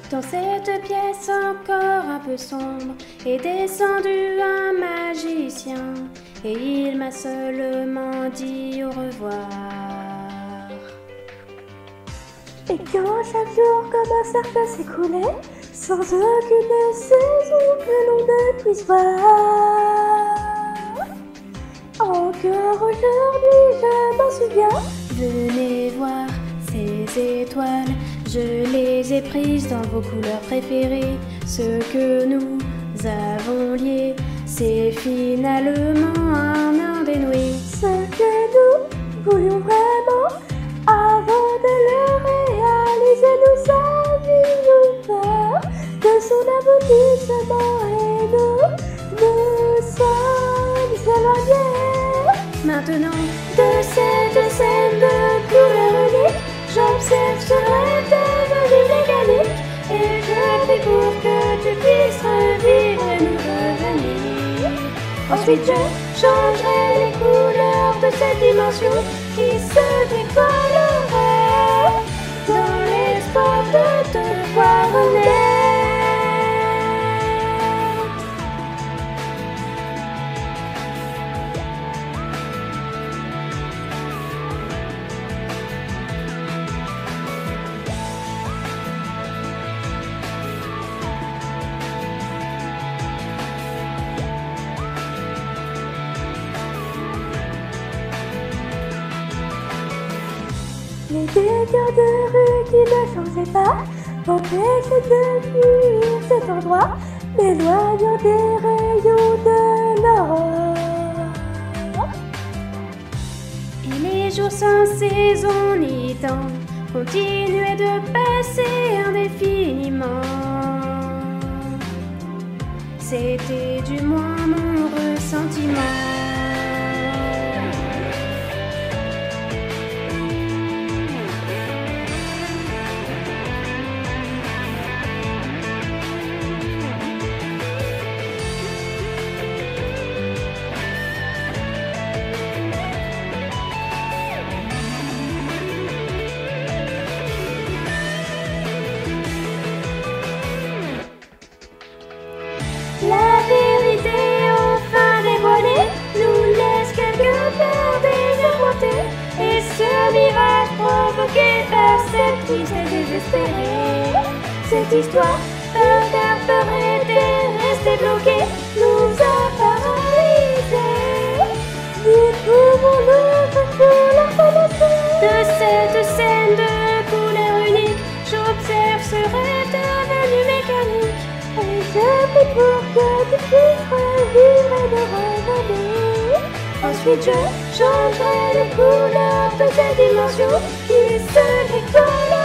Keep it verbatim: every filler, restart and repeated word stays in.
Dans cette pièce encore un peu sombre est descendu un magicien et il m'a seulement dit au revoir. Et quand chaque jour comme un cercle s'écoulait, sans aucune saison que l'on ne puisse voir, encore aujourd'hui je m'en souviens. Venez voir ces étoiles, je les ai prises dans vos couleurs préférées. Ce que nous avons lié, c'est finalement un indénoué. Ce que nous voulions vraiment, avant de le réaliser, nous avions peur de son aboutissement et nous, nous sommes éloignés. Maintenant, de cette scène de couleur unique, j'observe ce rêve devenu mécanique et je prie pour que tu puisses revivre et nous revenir. Ensuite je changerai les couleurs de cette dimension qui se décolorerait dans l'espoir de te voir renaître. Les décors de rue qui ne changeaient pas m'empêchaient de fuir cet endroit, m'éloignant des rayons de l'aurore. Et les jours sans saison ni temps continuaient de passer indéfiniment. C'était du moins mon ressentiment. La vérité enfin dévoilée nous laisse quelque peur désappointée. Et ce miracle provoqué par cette tristesse désespérée, cette histoire d'interpréter, rester bloquée, nous a paralysés. Nous pouvons le pour la connaître. De cette scène de couleur unique, j'observe ce rêve devenu mécanique. Et je prie pour que tu puisses revivre et de revenir. Ensuite je changerai les couleurs de cette dimension qui se décolle.